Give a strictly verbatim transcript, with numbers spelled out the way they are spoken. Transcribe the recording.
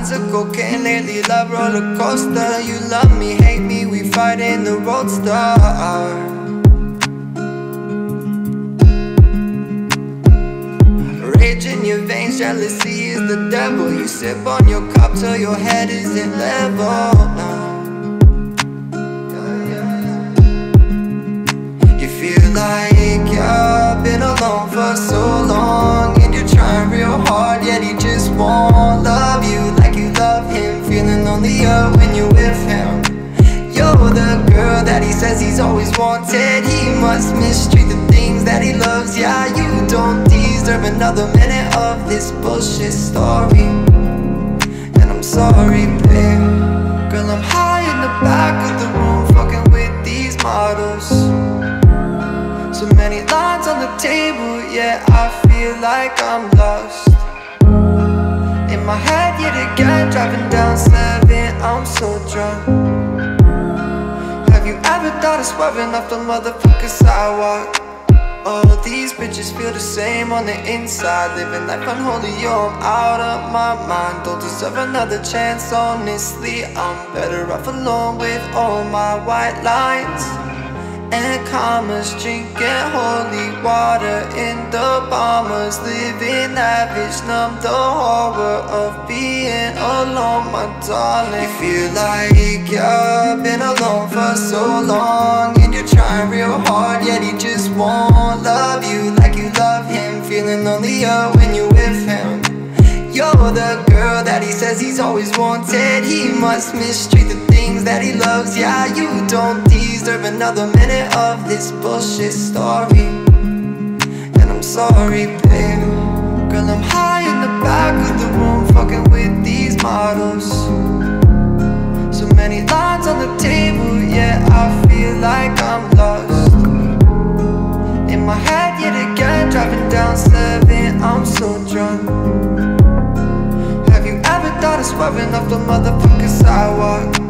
lines of cocaine lately, love roller coaster. You love me, hate me, we fight in the roadster. Rage in your veins, jealousy is the devil. You sip on your cup till your head isn't level. No. You feel like you've been alone for so long, and you're trying real hard, yet he just won't love you like you love him. Feeling lonelier when you're with him. You're the girl that he says he's always wanted. He must mistreat the things that he loves. Yeah, you don't deserve another minute of this bullshit story. And I'm sorry, babe. Girl, I'm high in the back of the room, fucking with these models. So many lines on the table, yeah, I feel like I'm lost. In my head yet again, driving down seven, I'm so drunk. Have you ever thought of swerving off the motherfucking sidewalk? All these bitches feel the same on the inside, living life unholy, yo, I'm out of my mind. Don't deserve another chance, honestly, I'm better off alone with all my white lines and commas, drinking holy water in the bombers, living lavish, numb the horror of being alone, my darling. You feel like you've been alone for so long, and you're trying real hard, yet he just won't love you like you love him. Feeling lonelier when you're with him. You're the girl that he says he's always wanted. He must mistreat the things that he loves. Yeah, you don't deserve another minute of this bullshit story. And I'm sorry, babe. Girl, I'm high in the back of the room, fucking with these models. So many lines on the table, yeah, I feel like I'm lost. In my head yet again, driving down seven, I'm so drunk. Have you ever thought of swerving off the motherfucking sidewalk?